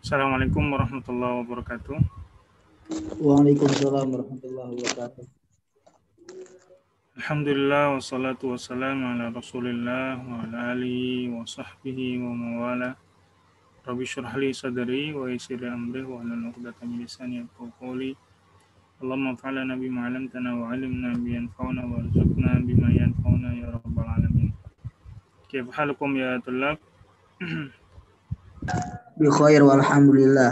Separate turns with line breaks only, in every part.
Assalamualaikum warahmatullahi wabarakatuh.
Waalaikumsalam warahmatullahi wabarakatuh.
Alhamdulillah wassalatu wassalamu ala Rasulillah wa ala alihi wa sahbihi wa mawala. Rabbi shrah li sadri wa yassir li amri wa hlul 'uqdatam min lisani yafqahu qawli. Allahumma anfa'na bima 'allamtana wa 'allimna bima yanfa'una warzuqna bima yanfa'una ya rabbal alamin. Kayfa halukum ya tullab?
Bi khair walhamdulillah.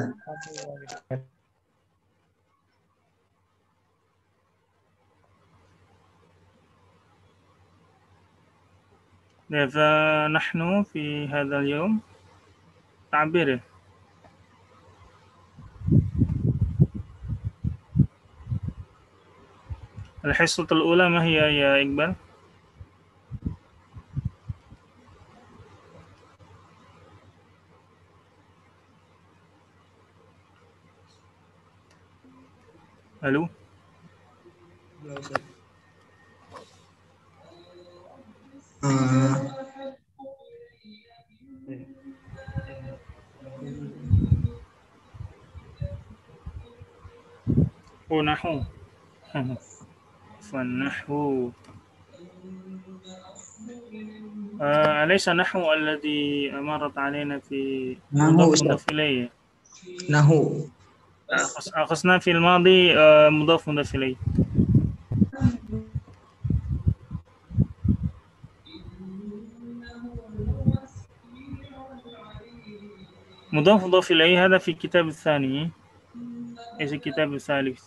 Kayfa nahnu fi hadzal yawm? Ta'bir. Al-hissatul ula ma hiya ya Iqbal? Halo? Oh, nahu. فالنحو أليس نحو الذي مرت علينا في مضاف إليه؟
Nahu.
أخذنا في الماضي مضاف إليه. مضاف إليه هذا في الكتاب الثاني، إيش الكتاب الثالث؟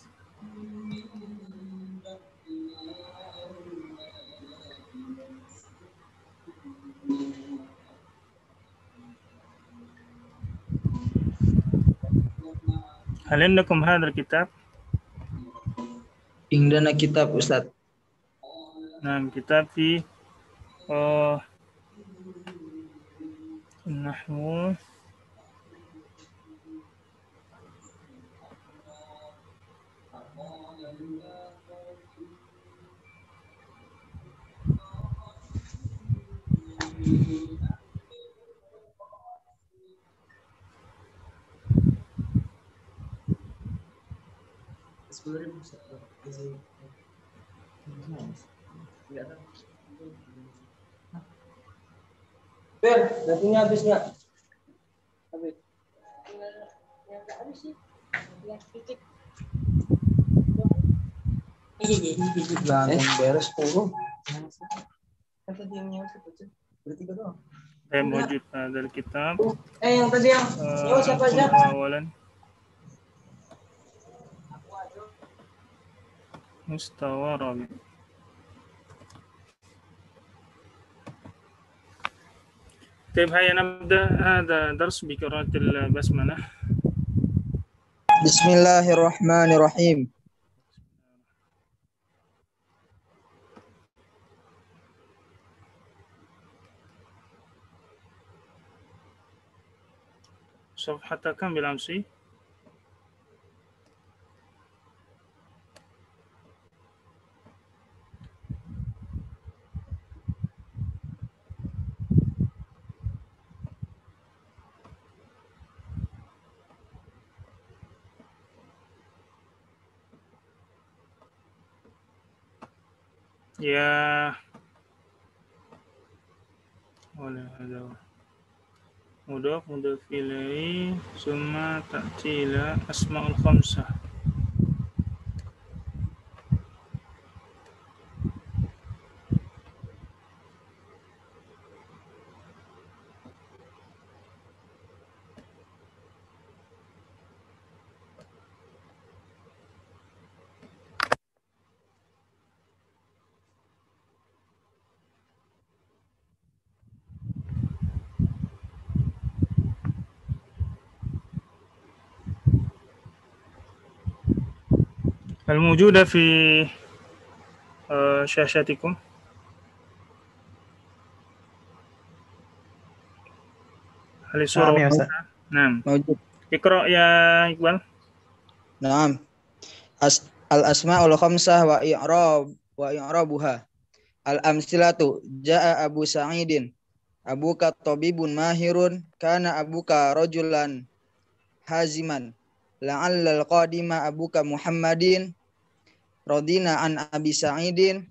هل عندكم هذا الكتاب؟
Indana kitab Ustaz.
نعم كتاب في النحو.
Ber, dagingnya habis nggak? Habis.
Langsung beres 10.
Berarti doang.
موجود هذا الكتاب.
Yang tadi yang siapa aja?
أولا مستوى رابع. طيب هيا نبدأ هذا درس بقراءة البسملة.
Bismillahirrahmanirrahim.
صفحة كم بالأمس؟ يا ولا هذا مضاف إليه ثم تأتي إلى أسماء الخمسة. الموجودة في شاشتكم. هل الصورة واضحة؟ نعم.
موجود.
اقرأ يا إقبال.
Naam. Al-asma'ul khamsah wa i'rabuha. Al-amsilatu jaa Abu Sa'idin. Abuka tabibun mahirun, kana abuka rajulan haziman. La'allal qadima abuka Muhammadin radina an Abi Sa'idin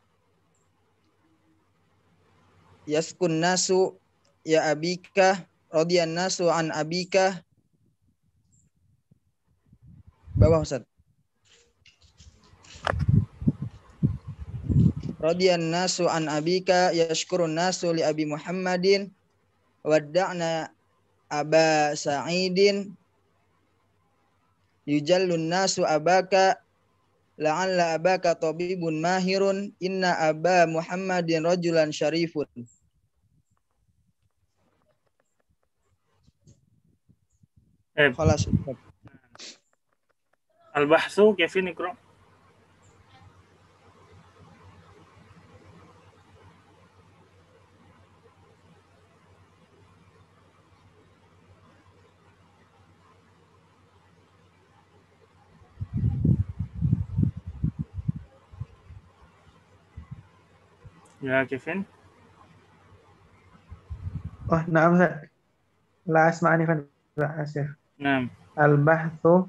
yaskun nasu ya abika radiyan nasu an abika. Bawah Ustaz. Radiyan nasu an abika yashkurun nasu li Abi Muhammadin wadda'na Aba Sa'idin yujallun nasu abaka la'alla abaka tabibun mahirun inna Aba Muhammadin rajulan syarifun. Khalas.
Al-bahthu كيف نقرأ؟ Ya Kevin.
Oh, na'am Ustaz. La asma'ani asif.
Naam.
Al-bahthu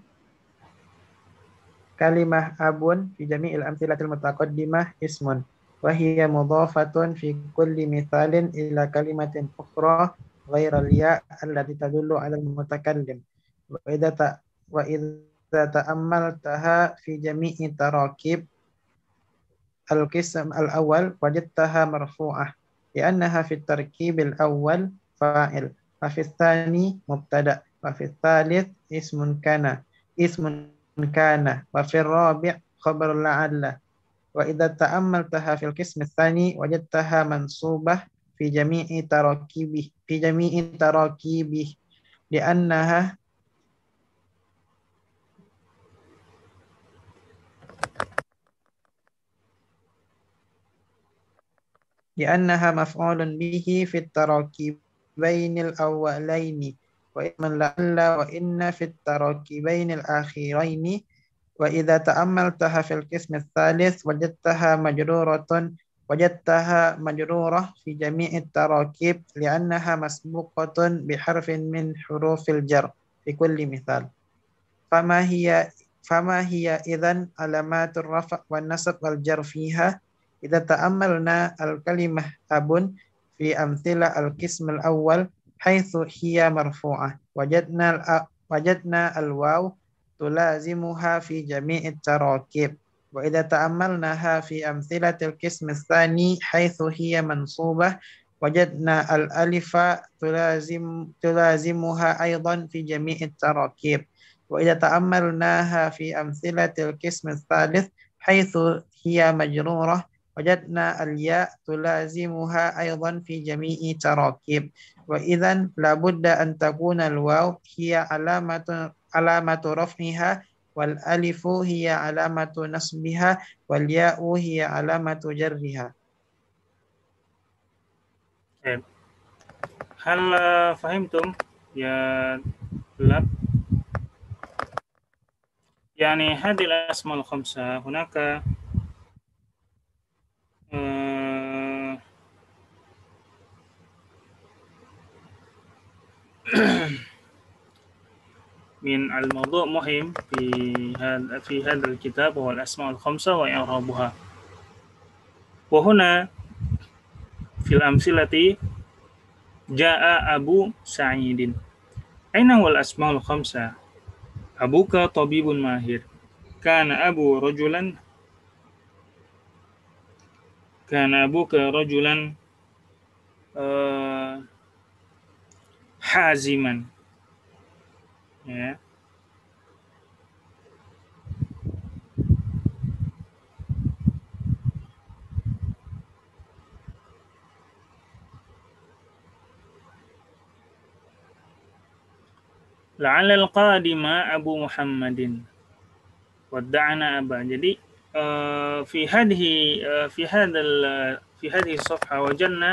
kalimah abun fi jami'il amthilatil mutaqaddimah ismun wa hiya mudhafatun fi kulli mithalin ila kalimatin ukhra ghairal ya allati tadullu 'ala al-mutakallim wa idza ta'ammaltaha fi jami'i tarakib al-qism al-awwal wajadtaha marfu'ah li'annaha fi at-tarkib al-awwal fa'il wa fi ats-tsani mubtada wa fi ats-tsalits ismun kana wa fi ar-rabi' khabar la'alla wa idza ta'ammaltaha fil qism ats-tsani wajadtaha mansubah fi jami'i tarakibih li'annaha maf'ulun bihi fi at-tarakibainil awwalaini wa isman la'alla wa inna fi at-tarakibainil akhiraini wa idza ta'ammaltaha fil qism ats-tsalits wajadtaha majrurah fi jami'i at-tarakib li'annaha masbuqatun bi harfin min hurufil jar fi kulli mithal. Fama hiya idzan alamatur rafa' wan nasab wal jar fiha idza ta'ammalna al-kalimah abun fi amthila al-qism al-awwal haitsu hiya marfu'ah wajadna al-waw tulazimuha fi jami'i at-tarakib wa idza ta'ammalnaha fi amthilatil qism ats-tsani haitsu hiya mansubah wajadna al-alifa tulazimuha aidan fi jami'i at-tarakib wa idza ta'ammalnaha fi amthilatil qism ats-tsalits haitsu hiya majrurah wajadna al-ya tulazimuha aidan fi jami'i tarakib wa idzan la budda an takuna al-waw hiya alamatu raf'iha wal alifu hiya alamatu nasbiha wal ya'u hiya alamatu jarriha.
Hal fahimtum ya طلاب؟ يعني هذه الأسماء الخمسة هناك من الموضوع مهم في هذا الكتاب هو الأسماء الخمسة وإعرابها. وهنا في الأمثلة جاء أبو سعيد. أين هو الأسماء الخمسة؟ أبوك طبيب ماهر. كان أبوك رجلا حازما. Ya. La'allal qadima Abu Muhammadin wadda'na aba. Jadi في هذه الصفحة وجدنا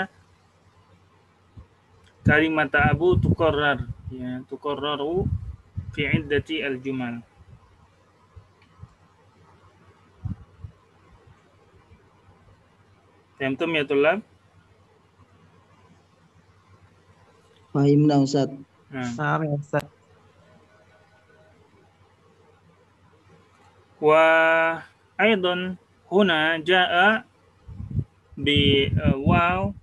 كلمة أبو تكرر في عدة الجمل. فهمتم يا طلاب؟
Fahimna Ustaz.
Nah, ya Ustaz.
وأيضا هنا جاء بواو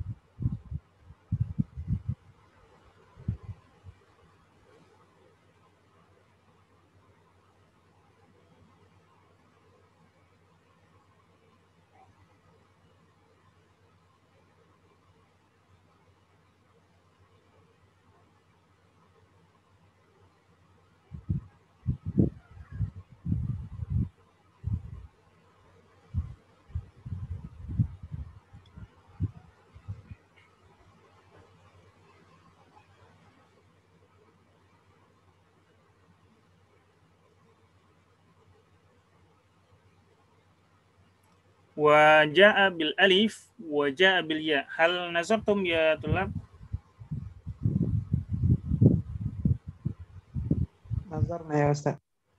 وجاء بالألف وجاء بالياء. هل نظرتم يا طلاب؟
نظرنا يا أستاذ.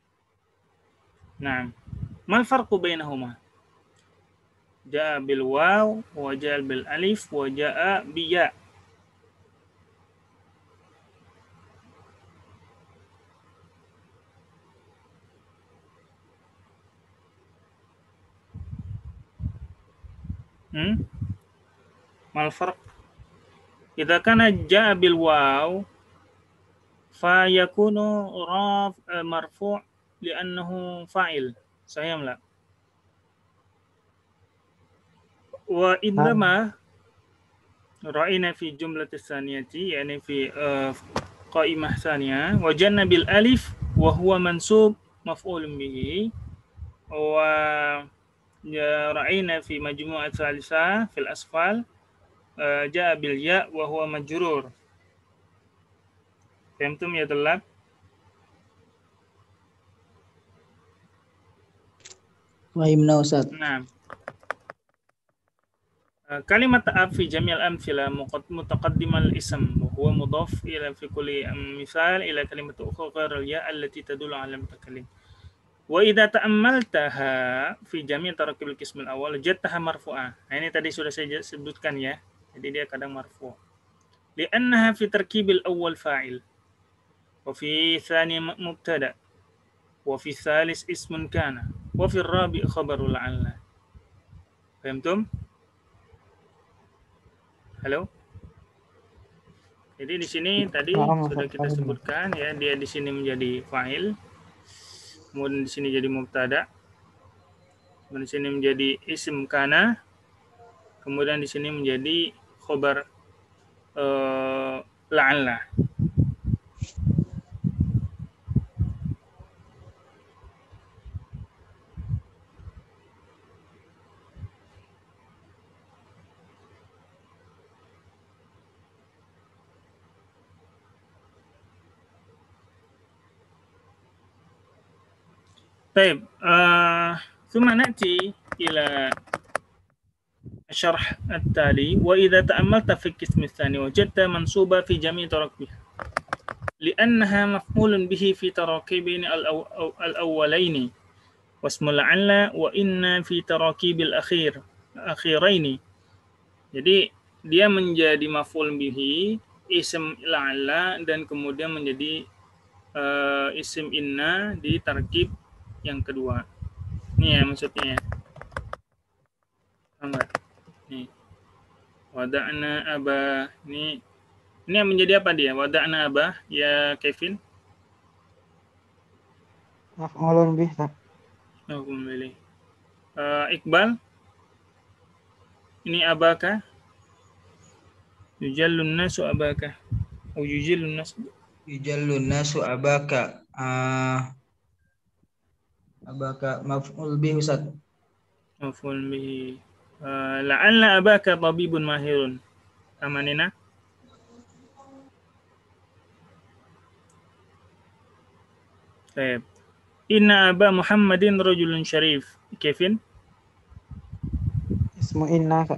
نعم. ما الفرق بينهما؟ جاء بالواو وجاء بالألف وجاء بياء. ما الفرق؟ إذا كان جاء بالواو فيكون مرفوع لأنه فاعل، صحيح أم لا؟ وإنما رأينا في جملة الثانية يعني في قائمة ثانية وجاء بالألف وهو منصوب مفعول به، ورأينا في مجموعة الثالثة في الأسفل جاء بالياء وهو مجرور. فهمتم يا طلاب؟
فهمنا Ustaz.
نعم. كلمة أب في جميع الأمثلة متقدم الاسم وهو مضاف إلى في كل مثال إلى كلمة أخرى غير الياء التي تدل على المتكلم. وإذا تأملتها في جميع تراكيب القسم الأول جدتها مرفوعة. Nah, ini tadi sudah saya sebutkan ya. Jadi dia kadang marfu'. لأنها في تركيب الأول فاعل وفي الثاني مبتدأ وفي الثالث اسم كان وفي الرابع خبر لعل. فهمتم؟ Halo. Jadi di sini tadi sudah kita sebutkan ya, dia di sini menjadi fa'il, kemudian di sini jadi mubtada, kemudian di sini menjadi isim kana, kemudian di sini menjadi khobar la'alla. طيب ثم نأتي إلى الشرح التالي. وإذا تأملت في القسم الثاني وجدت منصوبة في جميع تراكيبها لأنها مفعول به في تراكيبين الأولين واسم لعل وإن في تراكيب الأخيرين. Jadi dia menjadi maf'ul bihi, isim la'alla, dan kemudian menjadi isim inna di tarkib yang kedua. Ini ya maksudnya. Enggak. Nih. Wada'na abah. Ini yang menjadi apa dia? Wada'na abah ya Kevin?
Maf'ulun bih.
Maf'ulun bih. Iqbal? Ini abaka? Yujallun nasu abaka. Atau yujillun nasu?
Yujallun nasu abaka. Abaka maf'ul bih Ustaz.
Maf'ul bih. La'alla abaka tabibun mahirun. Amanina? Baik. Inna aba Muhammadin rajulun syarif. Kevin?
Ismu inna.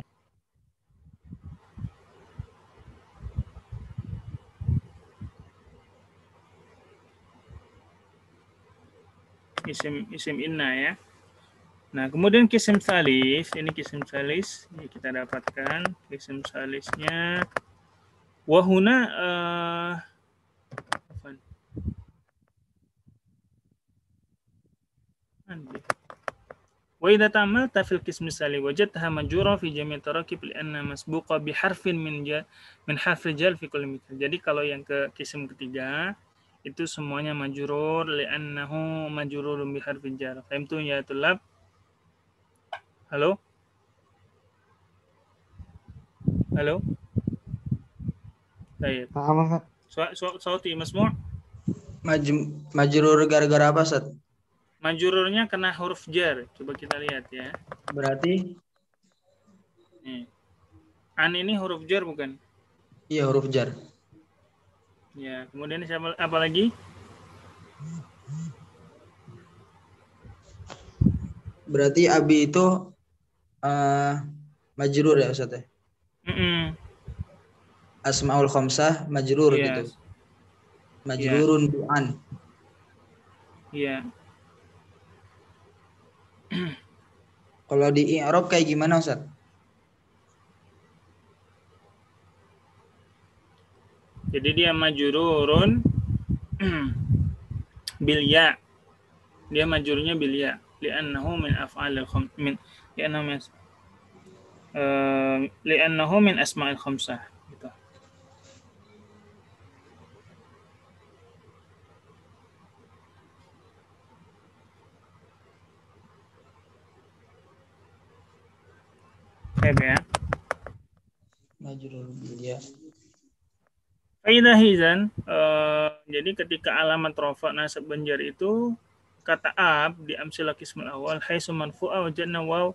Isim inna ya. Nah, kemudian kisim salis, ini kisim salis, ini kita dapatkan kisim salisnya. Wahuna وإذا تأملت في القسم الثاني وجدتها مجرورة في جميع التراكيب لأنها مسبوقة بحرف من حرف الجر في كل مثال. Jadi kalau yang ke kism ketiga itu semuanya majrur li'annahu majrurun biharfil jar. Fahimtum ya tulab? Halo? Halo? Baik.
Paham, Ustaz?
Sauti masmu'?
Majrur gara-gara apa, Ustaz?
Majrurnya kena huruf jar. Coba kita lihat ya.
Berarti
Nih. An ini huruf jar bukan?
iya huruf jar.
Ya, kemudian siapa apa lagi?
Berarti abi itu majrur ya, Ustaz ya? Asmaul khamsah majrur gitu. Majrurun bi'an.
Iya.
Kalau di i'rab kayak gimana, Ustaz?
Jadi dia majrurun bil ya. Dia majrurnya bil ya li'annahu min af'alil min li'annahu min asma'il khamsah gitu. Ya.
Majrur bil ya.
Faidah hizan, jadi ketika alamat rafa nasab banjar itu kata ab di amsilah qismul awal haitsu marfu'a wajadna waw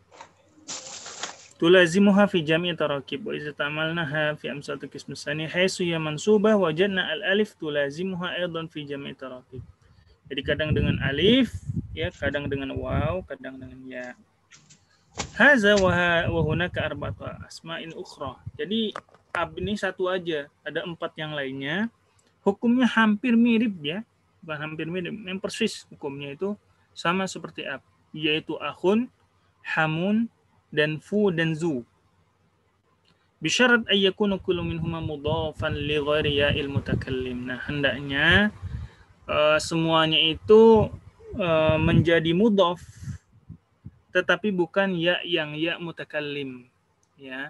tulazimuha fi jami' tarakib wa idza ta'amalnaha fi amsal qism tsani haitsu ya mansubah wajadna al alif tulazimuha aidan fi jami' tarakib. Jadi kadang dengan alif, ya, kadang dengan waw, kadang dengan ya. Haza wa hunaka arba'atu asma'in ukhra. Jadi ab ini satu aja, ada 4 yang lainnya. Hukumnya hampir mirip ya, bukan hampir mirip, yang persis hukumnya itu sama seperti ab, yaitu akhun, hamun, dan fu dan zu. Bisyarat ayyakunu kullu minhuma mudhafan li ghairi ya'il mutakallim. Nah, hendaknya semuanya itu menjadi mudhaf tetapi bukan ya yang ya mutakallim, ya.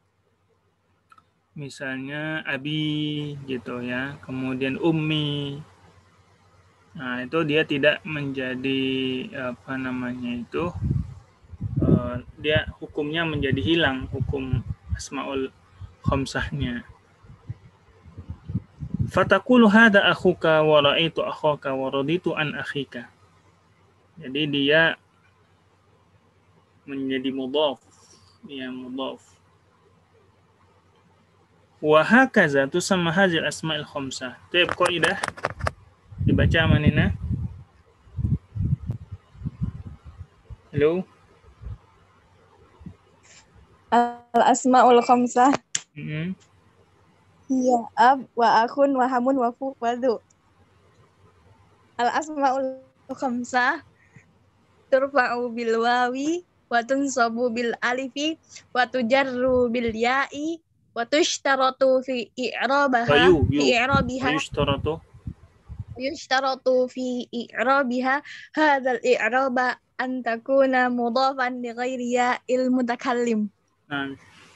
Misalnya abi gitu ya, kemudian ummi. Nah, itu dia tidak menjadi apa namanya itu, dia hukumnya menjadi hilang, hukum asmaul khamsahnya. Fataqulu hadza akhuka wa ra'aitu akhaka wa raditu an akhika. Jadi dia menjadi mudhaf, ya mudhaf. Wa hakaza tusamma hadhihi al-asma'il khamsah. Taib qaidah dibaca manina. Halo.
Al-asma'ul khamsah.
Iya,
ab wa akhun wa hamun wa fu wa dhu. Al-asma'ul khamsah turfa'u bil wawi wa tunsabu bil alifi wa tujarru bil ya'i wa tushtaratu fi i'rabaha yushtaratu fi i'rabiha hadzal i'raba an takuna mudhafan li ghairi ya'il mutakallim.
Nah.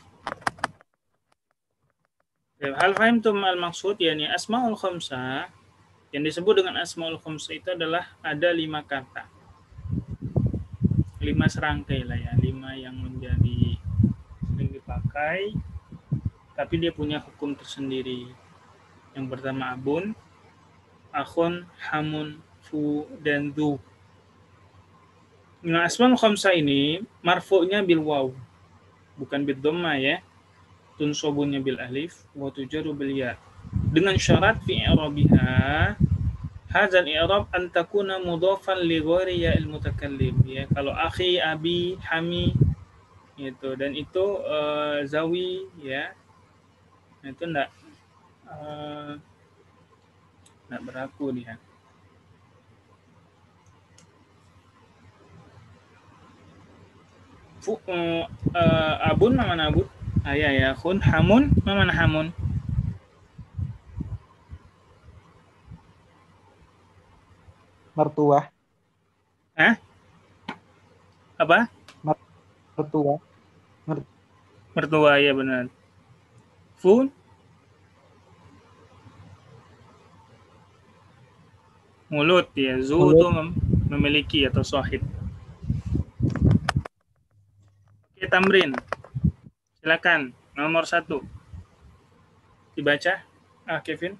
Hal fahimtum al-maksud, yakni asmaul khamsah yang disebut dengan asmaul khamsah itu adalah ada 5 kata. 5 serangkai lah ya, 5 yang menjadi sering dipakai tapi dia punya hukum tersendiri. Yang pertama abun, akhun, hamun, fu, dan dhu. Nah, asmaul khamsah ini marfu'nya bil waw, bukan bil dhamma ya. Tunsobunnya bil alif wa tujaru bil ya. Dengan syarat fi i'rabiha hadzal i'rab an takuna mudhafan li ghairi ya'il mutakallim, ya. Kalau akhi, abi, hami itu, dan itu zawi ya. Itu enggak berlaku dia. Abun mana abun? Ya, khun, hamun, mana hamun?
Mertuah.
Hah? Apa?
Mertua.
Mertua, ya benar. Fu, mulut ya. Zu
Mulut.
itu memiliki atau sahib. Oke, Tamrin. Silakan. Nomor 1. Dibaca. Kevin.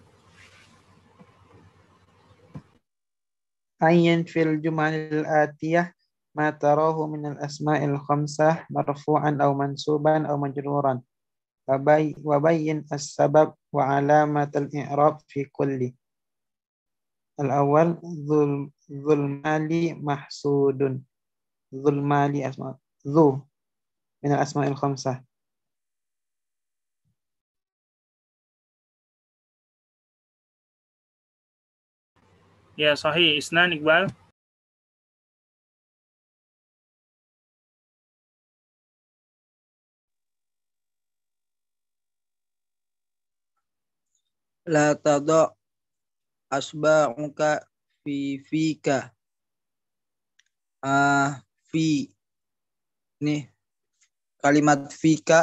Ayyan fil jumalil atiyah ma tarahu min al-asma'il khamsah marfu'an aw mansuban aw majruran. Wabayyin as-sabab wa alamat al-i'rab fi kulli. Al-awwal zulmali mahsudun. Zulmali asma' zu min al-asma'il khamsah.
Ya, sahih. Isnan, Iqbal.
La tada asba'uka fi fika. Fi nih kalimat fika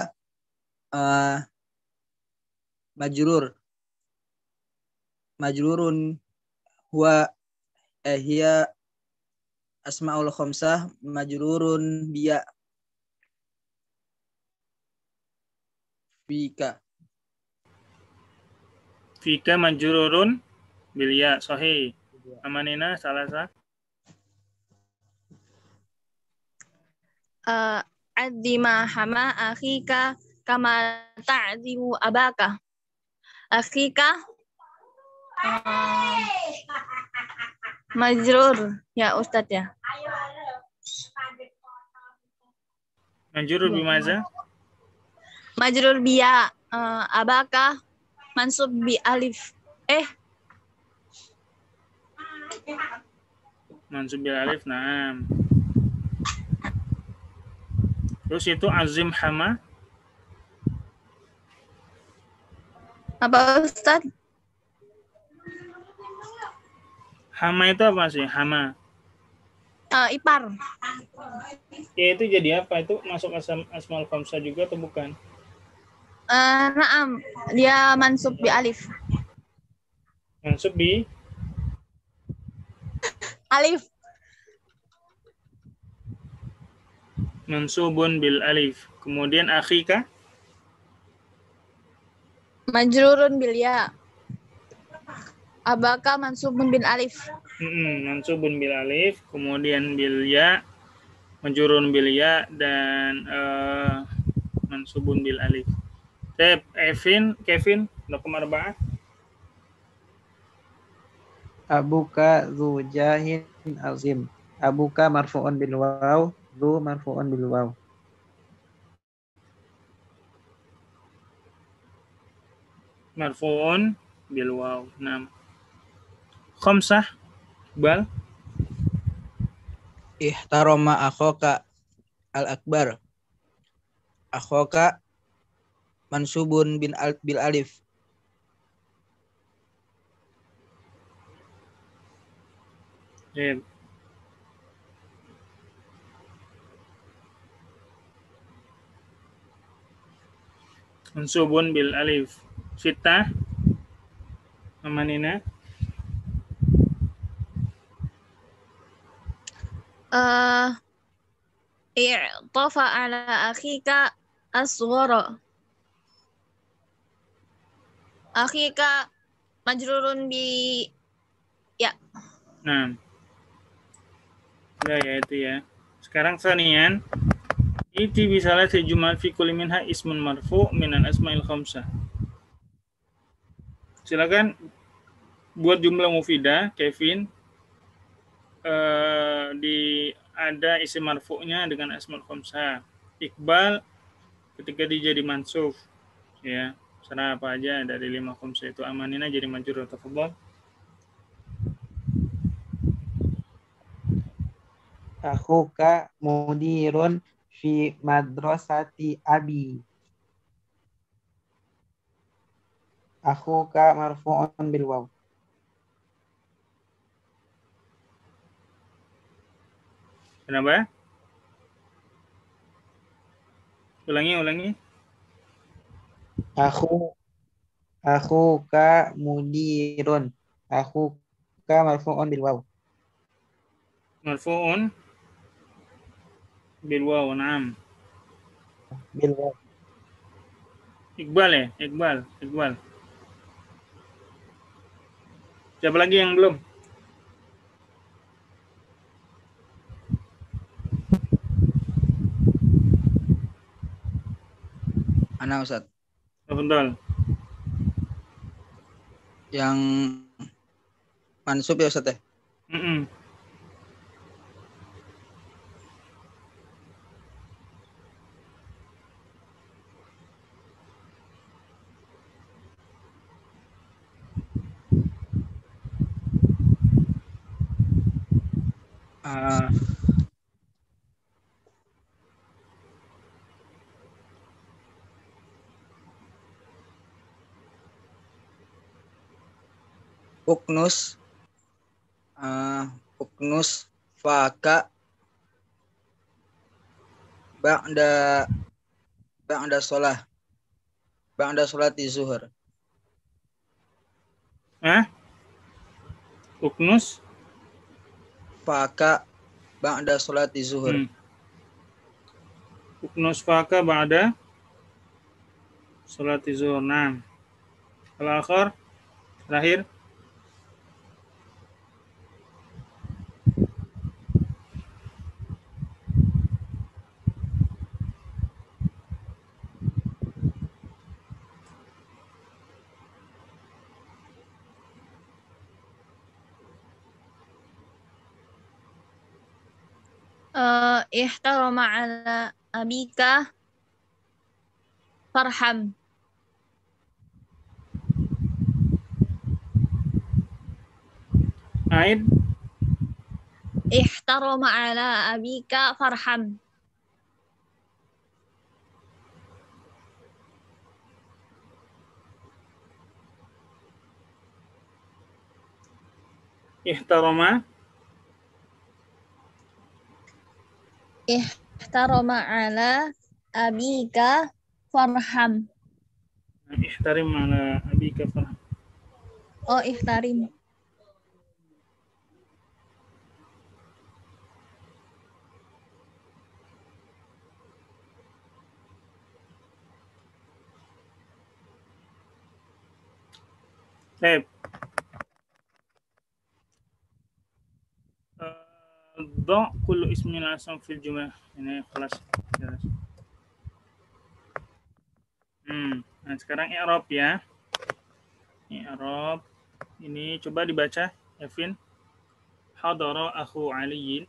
majrurun huwa hiya asmaul khamsah majrurun biya fika.
Fika majrurun bil ya. Sahih. Amanina salah sah.
Addima hama akhika kama ta'zimu abaka. Akhika majrur ya Ustadz ya.
Majrur bimaza?
Majrur biya abaka mansub bi alif.
Mansub bil alif. Naam. Terus itu azim hama.
Apa Ustadz?
Hama itu apa sih? Hama.
Ipar.
Ya itu jadi apa? Itu masuk asmaul khamsah juga atau bukan?
Naam, dia mansub bi alif.
Mansub bi
Alif.
mansubun bil alif. Kemudian akhika
Majrurun bil ya. Abaka mansubun bil alif.
mansubun bil alif, kemudian bil ya, majrurun bil ya, dan mansubun bil alif. Kevin, lakum arba'ah.
Abuka zu jahin azim. Abuka marfu'un bil waw, zu marfu'un bil waw.
Marfu'un bil waw. Naam. Khamsah, Bal.
Ihtarama akhaka al-akbar. Akhaka mansubun bil alif.
Mansubun bil alif. Sita amanina.
I'tafa ala akhika asghara. Akhika majrurun bi ya.
Nah. Ya itu ya. Sekarang sanian. Iti bisalah sejumal fi kulli minha ismun marfu minan asma'il khamsah. Silakan buat jumlah mufidah, Kevin. Ada isim marfu'nya dengan asma'ul khamsah. Iqbal ketika dia jadi mansuf, ya. Serah apa aja dari 5 khamsah itu amanina jadi majrur. Tafadhol.
Akhuka mudirun fi madrasati abi. Akhuka marfu'un bil waw.
Kenapa? Ulangi.
Akhuka mudirun. Akhuka marfu'un bil waw.
Marfu'un bil waw, na'am.
Bil waw.
Iqbal ya? Iqbal. Siapa lagi yang belum?
Ana Ustaz.
Betul.
Yang mansub ya Ustaz ya?
Mm-mm.
Uknus faka ba'da sholati zuhur.
Uknus
Faka ba'da sholati zuhur.
Uknus faka ba'da sholati zuhur. Nah. Al-akhir terakhir.
Ihtarama ala abika farham.
Aid.
Ihtarama ala abika farham.
Ihtarama
ala abika farham.
Ihtarim ala abika farham.
Oh, ihtarim.
Baik. ضع كل اسم لازم في الجملة. Ini kelas jelas. Nah sekarang i'rab ya. I'rab ini coba dibaca, Evin. Hadara akhu Aliyin.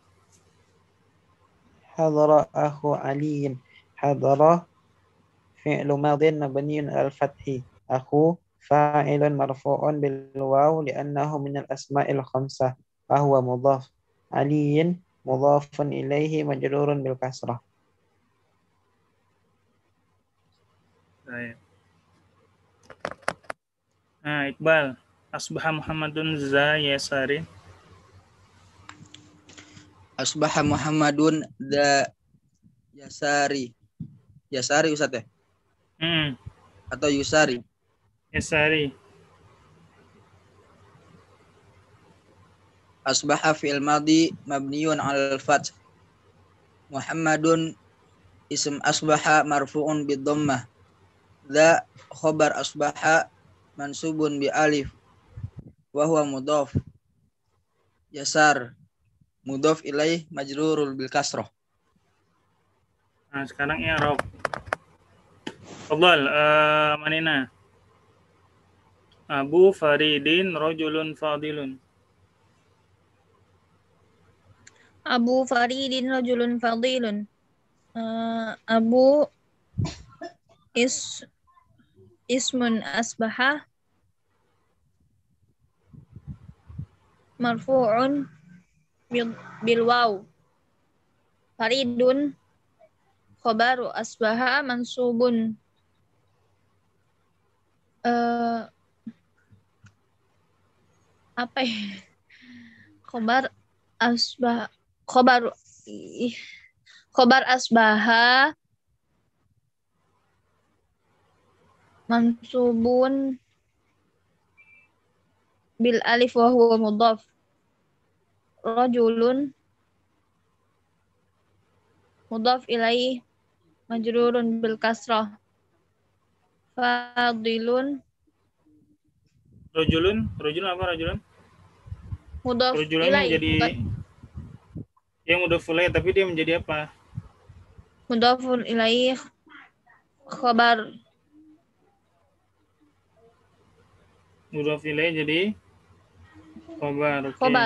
Hadara akhu Aliyin. Hadara fi'lu madin mabniun al-fathi. Akhu fa'ilun marfu'un bil waw li'annahu min al-asma'il khamsah. Fahuwa mudhaf. Aliyin mudhafun ilaihi majrurun bil kasrah.
Baik. Nah, Iqbal. Asbaha Muhammadun za yasari.
Asbaha Muhammadun da yasari. Yasari Ustaz ya? Atau yusari?
Yasari.
Asbaha fi'il madi mabniun 'alal fath. Muhammadun ism asbaha marfu'un bid dhammah. Dha khabar asbaha mansubun bi alif wa huwa mudhaf. Yasar mudhaf ilaih majrurul bil kasrah.
Nah, sekarang i'rab. Fadhal, Manina. Abu Faridin rajulun fadilun.
Abu Faridin rajulun fadilun. Abu ismun asbaha marfu'un bil waw. Faridun khabaru asbaha mansubun apa ya? Khabaru Khobar asbaha mansubun bil alif wa huwa mudhaf. Rajulun mudhaf ilaih majrurun bil kasrah. Fadilun
Rajulun apa rajulun?
mudhaf
Rajulunnya
ilaih
menjadi
bukan
yang udah full tapi dia menjadi apa?
mudhafun ilaih khabar
Mudhaf ilaih jadi khobar. Oke.
khobar.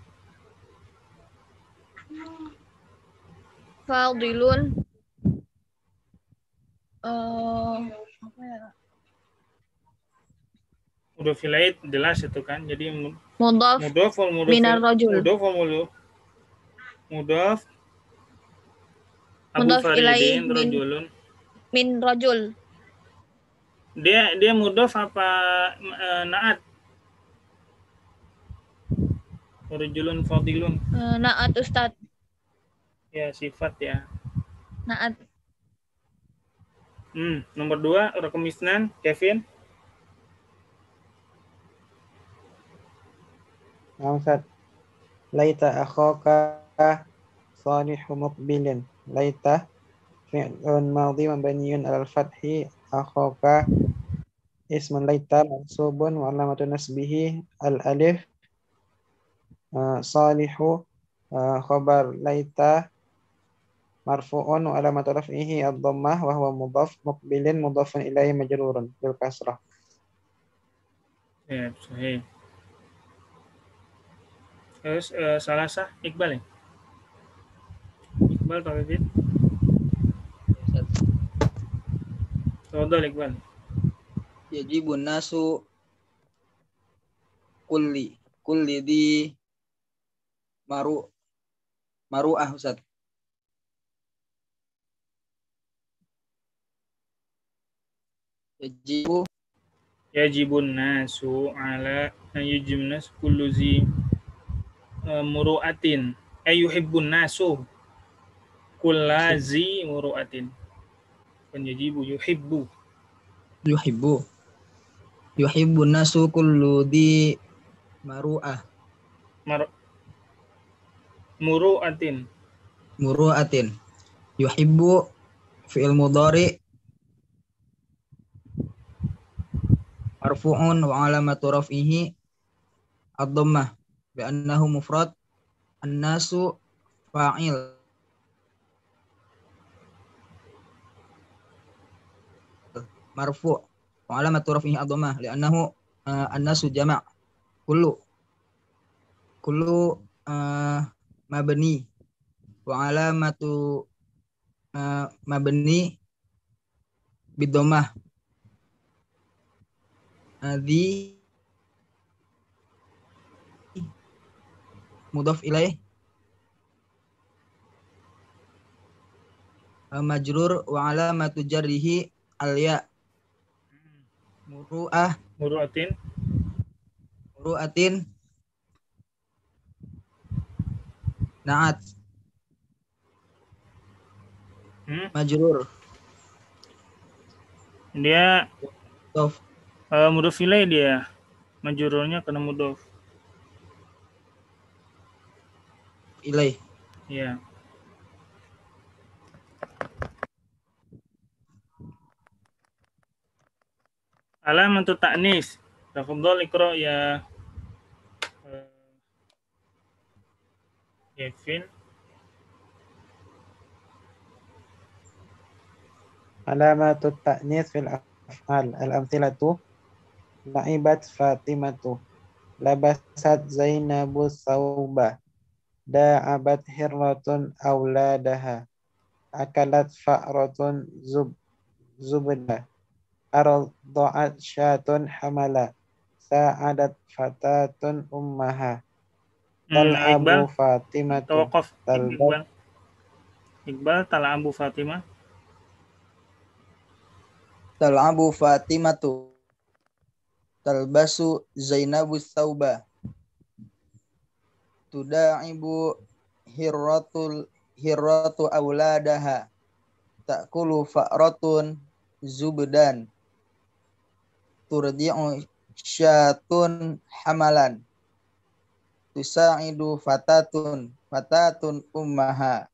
Fadilun apa ya?
Mudhaf ilaih jelas itu kan. Jadi
Mudhaf minar rajul.
Mudhaf Abu
Mudhaf ilaih
Faridin rajulun.
min rajul.
Dia mudhaf apa naat? Rajulun fadilun.
Naat Ustad.
Ya, sifat ya.
Naat.
Nomor 2 raqam isnan Kevin.
Ustaz. Laita akhaka salihu muqbilin. Laita fi'lun madhi mabniyun 'alal fathi akhaka ismun laita mansubun wa alamatu nasbihi al alif salihu khabar laita marfu'un wa alamatu raf'ihi ad-dhammah wa huwa mudhaf muqbilin mudhafun ilaihi majrurun bil kasrah.
Ya, sahih. Terus salah sah Iqbal ya? Iqbal Pak Bibit. Tafadhal Iqbal.
Yajibun nasu kulli di maru'ah Ustaz.
Yajibun nasu ala yujibnas kullu zi muru'atin ayuhibbun nasu kullazi muru'atin. Yajibu
yuhibbun nasu kullu di maru'ah muru'atin yuhibbu fi'il mudhari marfu'un wa alamatu raf'ihi ad-dhammah bi annahu mufrad an-nasu fa'il marfu' wa alamatu raf'ihi ad-dhammah li annahu an-nasu jama' kullu mabni wa alamatu mabni bid-dhammah di mudhaf ilaih majrur wa alamatu jarrihi al-ya muru'atin na'at majrur
dia
mudhaf
mudhaf ilaih dia majrurnya kena mudhaf
ilaih.
Ya. Alamatu ta'nis. Tafadhal iqra ya Kevin.
Alamatu ta'nis fil af'al al-amthilatu la'ibat Fatimatu labasat Zainabu sauba da'abat hirratun auladaha akalat fa'ratun zubda arda'at syatun hamala sa'adat fatatun ummaha tal'abu Fatimatu
Tawaqaf Iqbal tal'abu Fatimah
Tal'abu Fatimatu talbasu Zainabu sauba tuda'ibu hirratul hirratu auladaha ta'kulu fa'ratun zubdan turdi'u syatun hamalan tusa'idu fatatun ummaha.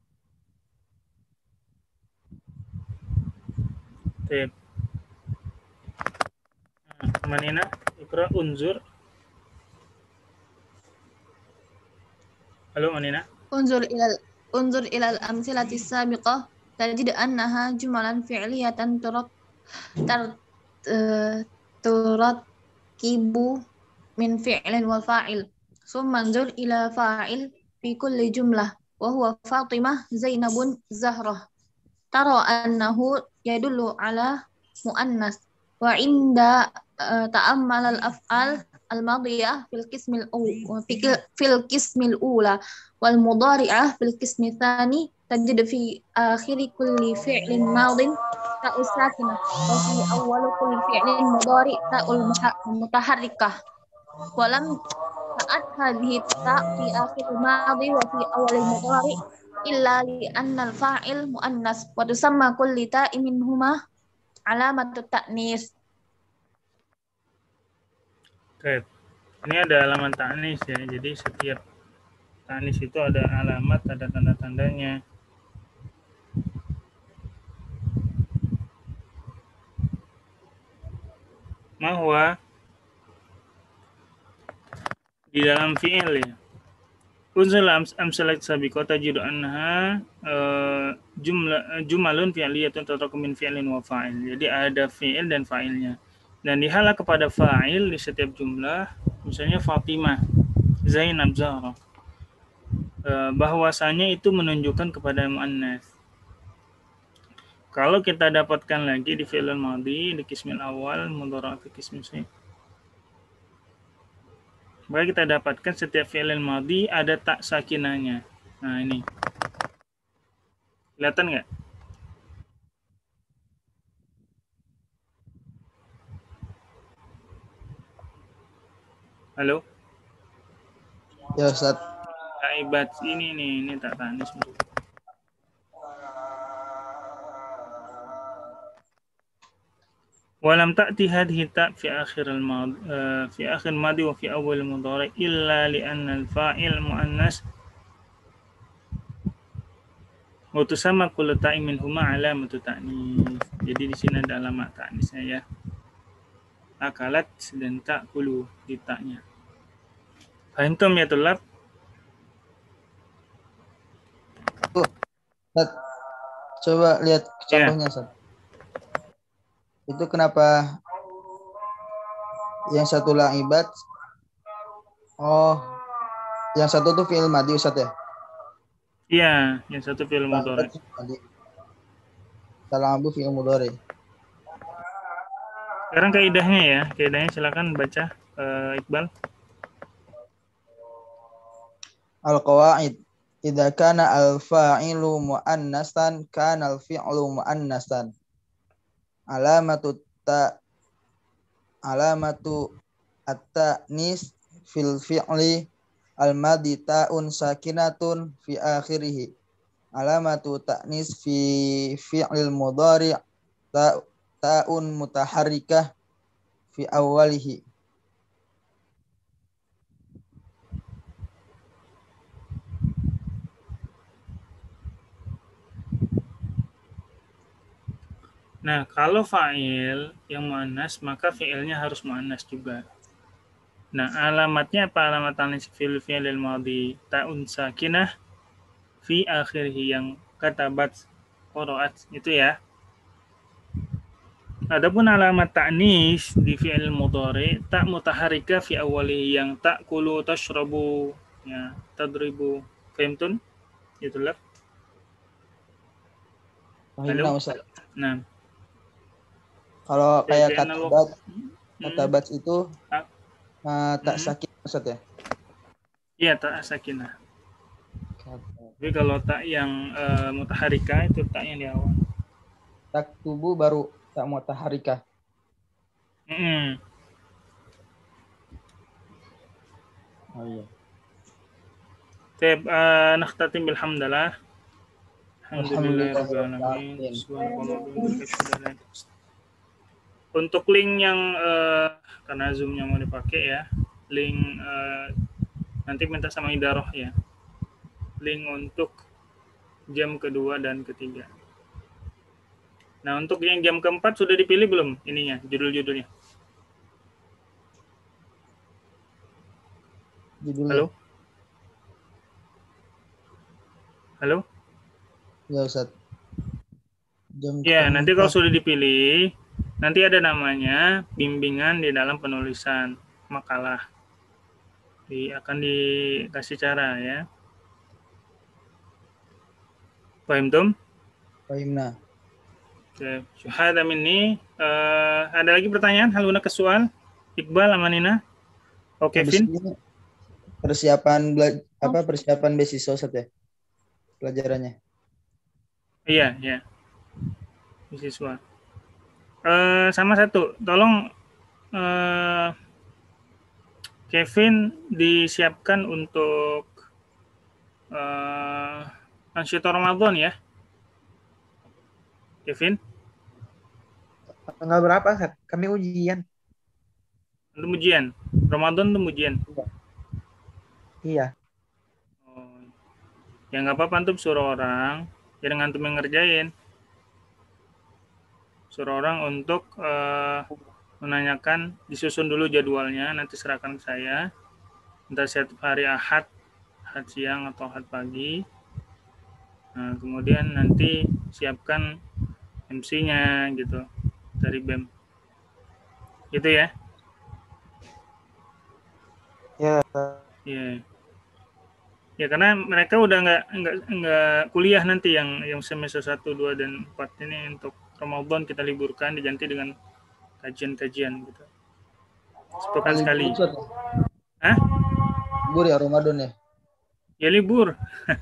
Tep. Manina ikra unzur. Halo Manina.
Unzur ilal amsilati sabiqah tajid annaha jumalan fi'liyatan turatkibu min fi'lin wa fa'il. Summa anzur ila fa'il fi kulli jumlah wa huwa Fatimah Zainabun Zahrah. Tara annahu yadullu ala muannas wa inda ta'ammal al-af'al al-madiyah fil qismil ula wal mudari'ah fil qismi tsani tajid fi akhiri kulli fi'lin madin ta'u sakinah wa fi awwal kulli fi'lin mudari' ta'ul mutaharrikah wa lam ta'at hadhihi ta' fi akhir madhi wa fi awal mudari' illa li anna al-fa'il muannas wa tusamma kulli ta'in minhuma alamatut ta'nis.
Oke. Ini ada alamat ta'nis ya. Jadi setiap ta'nis itu ada alamat, ada tanda-tandanya. Mahwa di dalam fi'il ya. Unzul amsalat sabiqah tajidu anha jumalun fi'liyatun tataraku min fi'lin wa fa'il. Jadi ada fi'il dan fa'ilnya. Dan dihala kepada fa'il di setiap jumlah, misalnya Fatimah, Zainab, Zahra. Bahwasanya itu menunjukkan kepada muannas. Kalau kita dapatkan lagi di fi'il madhi, di qismil awal, mudhari' fi qismi tsani. Maka kita dapatkan setiap fi'il madhi ada tak sakinahnya. Nah, ini. Kelihatan nggak? Halo?
Ya Ustaz.
Kaibat ini tak tanis. Walam ta'ti hadhihi ta' fi akhir al-madi wa fi awal al-mudhari illa li anna al-fa'il muannas wa tusamma kullu ta'in minhuma alamatu ta'nis. Jadi di sini ada alamat ta'nisnya ya. Akalat dan ta'kulu di ta'nya. Fahimtum ya tulab?
Coba lihat contohnya, Ustaz. Itu kenapa yang satu la'ibat? Oh, yang satu tuh fi'il madhi, Ustaz ya?
Iya, yang satu fi'il mudhari.
Talabu fi'il mudhari.
Sekarang kaidahnya ya. Kaidahnya silakan baca Iqbal.
Al-qawaid. Idza kana al-fa'ilu muannasan kana al-fi'lu muannasan. Alamatu at-ta'nis fil fi'li al-madi ta'un sakinatun fi akhirih. Alamatu ta'nis fi fi'lil mudhari' ta'un mutaharrikah fi awwalihi.
Nah, kalau fa'il yang muannas, maka fi'ilnya harus muannas juga. Nah, alamatnya apa? Alamat ta'nis fil fi'lil madhi ta'un sakinah fi akhirih, yang katabat qira'at itu ya. Adapun alamat ta'nis di fi'il mudhari ta' mutaharrikah fi awwalihi, yang ta'kulu, tashrabu, ya, tadribu. Fahimtun? Itulah. Halo. Nah,
kalau kayak katabat itu tak sakin, Ustaz ya?
Iya, tak sakinah. Tapi kalau tak yang mutaharrikah itu tak yang di awal.
Tak tubuh baru tak mutaharrikah.
Oh iya. Nakhtatim bilhamdalillah. Alhamdulillahirrahmanirrahim. Untuk link yang karena Zoom-nya mau dipakai ya, link nanti minta sama Idaroh ya. Link untuk jam kedua dan ketiga. Nah, untuk yang jam keempat sudah dipilih belum ininya, judul-judulnya? Halo? Halo?
Ya Ustaz.
Ya, nanti kalau sudah dipilih, nanti ada namanya bimbingan di dalam penulisan makalah. Akan dikasih cara ya. Paham, Tom?
Fahimna.
Oke, syuhada minni. Ada lagi pertanyaan? Haluna ke soal? Iqbal, Amanina? Oke,
Habis
Vin?
ini persiapan beasiswa Ustaz ya? Pelajarannya.
Iya, ya. Beasiswa. Sama satu, tolong Kevin disiapkan untuk Ansyitor Ramadan ya. Kevin?
Tanggal berapa, Ustaz? Kami ujian.
Untuk ujian. Ramadan untuk ujian.
Iya.
Oh. Ya nggak apa-apa, antum suruh orang, jangan antum yang ngerjain. Suruh orang untuk menanyakan, disusun dulu jadwalnya, nanti serahkan ke saya. Entah setiap hari Ahad siang atau Ahad pagi. Nah, kemudian nanti siapkan MC-nya gitu dari BEM. Gitu ya.
Ya.
Iya. Ya karena mereka udah nggak kuliah nanti yang semester 1, 2 dan 4 ini untuk Ramadan kita liburkan diganti dengan kajian-kajian gitu. Sepekan sekali. Hah?
Libur ya Ramadan ya?
Ya libur.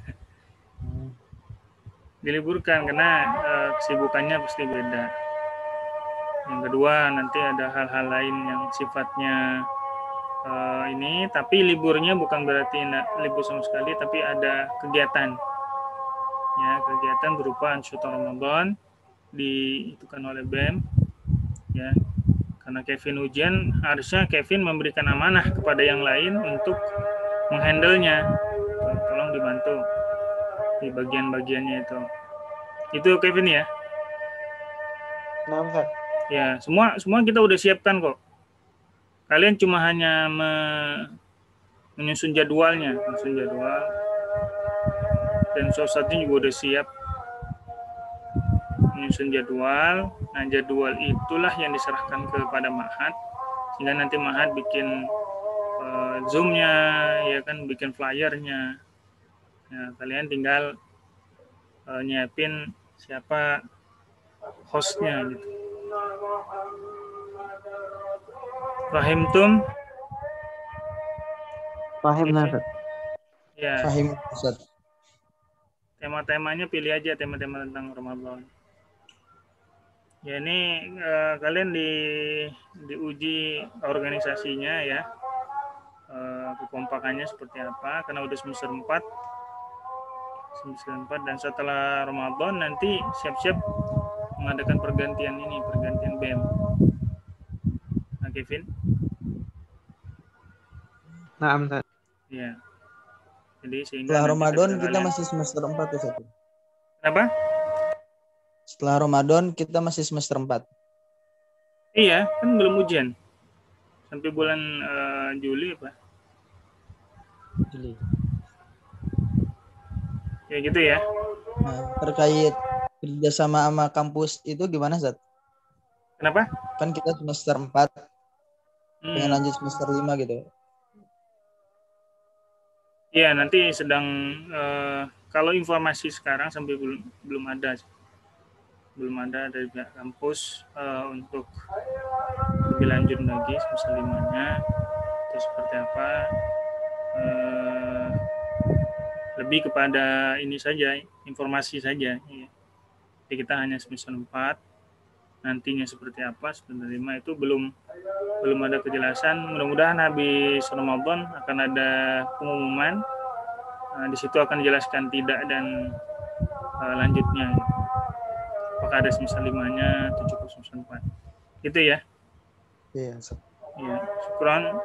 Diliburkan karena kesibukannya pasti beda. Yang kedua nanti ada hal-hal lain yang sifatnya ini, tapi liburnya bukan berarti libur sama sekali, tapi ada kegiatan. Ya, kegiatan berupa Ansyitor Ramadan diitukan oleh BEM. Ya, karena Kevin ujian, harusnya Kevin memberikan amanah kepada yang lain untuk menghandle-nya. Tolong dibantu di bagian-bagiannya itu. Itu Kevin ya.
Nah, Ustaz.
Ya, semua kita udah siapkan kok. Kalian cuma hanya menyusun jadwalnya, dan Ustadznya juga udah siap menyusun jadwal. Nah, jadwal itulah yang diserahkan kepada Ma'had, sehingga nanti Ma'had bikin Zoom-nya, ya kan, bikin flyernya. Nah, kalian tinggal nyiapin siapa hostnya gitu. Fahimtum?
Paham, Ustaz.
Ya.
Fahim Ustaz.
Tema-temanya pilih aja tema-tema tentang Ramadan. Ya ini kalian diuji organisasinya ya. Kekompakannya seperti apa, karena udah semester 4 dan setelah Ramadan nanti siap-siap mengadakan pergantian BEM. Nah, Kevin?
Nah, Ustaz.
Ya. Jadi sehingga
Setelah Ramadan kita masih semester 4 ya, Ustaz.
Kenapa?
Setelah Ramadan kita masih semester 4.
Iya, kan belum ujian. Sampai bulan Juli apa?
Juli.
Ya gitu ya.
Nah, terkait kerjasama sama kampus itu gimana, Zat?
Kenapa?
Kan kita semester 4, pengen lanjut semester 5 gitu.
Ya, nanti sedang kalau informasi sekarang sampai belum ada dari pihak kampus untuk lebih lanjut lagi semester 5-nya itu seperti apa. Lebih kepada ini saja, informasi saja. Ya. Jadi kita hanya semester 4, nantinya seperti apa semester 5 itu belum ada kejelasan. Mudah-mudahan habis Ramadan akan ada pengumuman. Di situ akan dijelaskan tidak dan lanjutnya. Apakah ada semisal 5-nya 7094. Gitu ya.
Iya.
Ya, syukran.